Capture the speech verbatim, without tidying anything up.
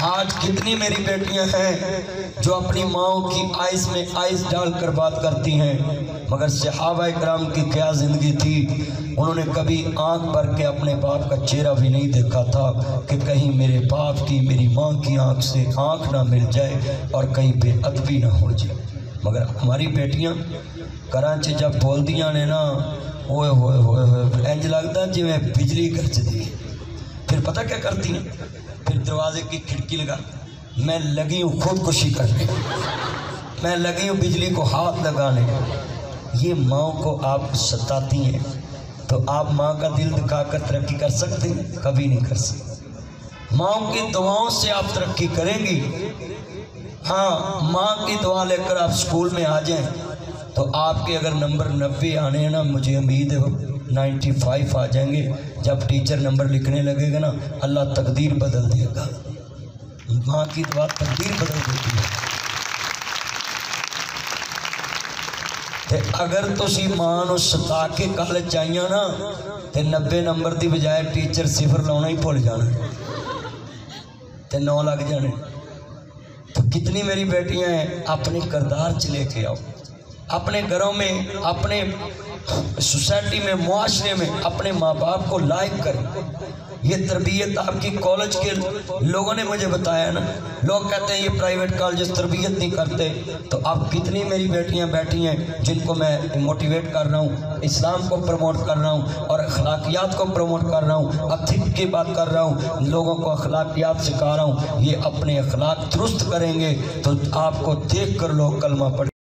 آج کتنی میری بیٹیاں ہیں جو اپنی ماؤں کی آئس میں آئس ڈال کر بات کرتی ہیں، مگر صحابہ کرام کی کیا زندگی تھی، انہوں نے کبھی آنکھ بھر کے اپنے باپ کا چہرہ بھی نہیں دیکھا تھا کہ کہیں میرے باپ کی میری ماں کی آنکھ سے آنکھ نہ مل جائے اور کہیں بے ادبی نہ ہو جائے۔ مگر ہماری بیٹیاں کراچی جب بول دیاں نے نا، ہوئے ہوئے ہوئے ہوئے انج لگتا جی میں بجلی گرج دی۔ پھر پتہ کیا کرتی ہیں؟ پھر دروازے کی کھڑکی لگا، میں لگی ہوں خودکشی کرنے، میں لگی ہوں بجلی کو ہاتھ لگانے۔ یہ ماں کو آپ ستاتی ہیں تو آپ ماں کا دل دکھا کر ترقی کر سکتے ہیں؟ کبھی نہیں کر سکتے۔ ماں کی دعاؤں سے آپ ترقی کریں گی۔ ہاں، ماں کی دعا لے کر آپ سکول میں آ جائیں تو آپ کے اگر نمبر نبے آنے ہیں نا، مجھے امید ہے نائنٹی فائیو آ جائیں گے۔ جب ٹیچر نمبر لکھنے لگے گا نا، اللہ تقدیر بدل دے گا۔ ماں کی دعا تقدیر بدل دیتی ہے۔ تے اگر تسی ماں نو ستا کے کالج چاہیے نا تے نبے نمبر دی بجائے ٹیچر صفر لانا ہی بھول جانا تے نو لگ جانے۔ تو کتنی میری بیٹیاں ہیں، اپنے کردار چلے کے آؤ، اپنے گھروں میں، اپنے سوسائٹی میں، معاشرے میں اپنے ماں باپ کو لائق کریں۔ یہ تربیت آپ کی کالج کے لوگوں نے مجھے بتایا نا، لوگ کہتے ہیں یہ پرائیویٹ کالجز تربیت نہیں کرتے، تو اب کتنی میری بیٹیاں بیٹھی ہیں جن کو میں موٹیویٹ کر رہا ہوں، اسلام کو پروموٹ کر رہا ہوں اور اخلاقیات کو پروموٹ کر رہا ہوں، ایتھکس کی بات کر رہا ہوں، لوگوں کو اخلاقیات سکھا رہا ہوں۔ یہ اپنے اخلاق درست کریں گے تو آپ کو دیکھ کر لوگ کلمہ پڑھیں۔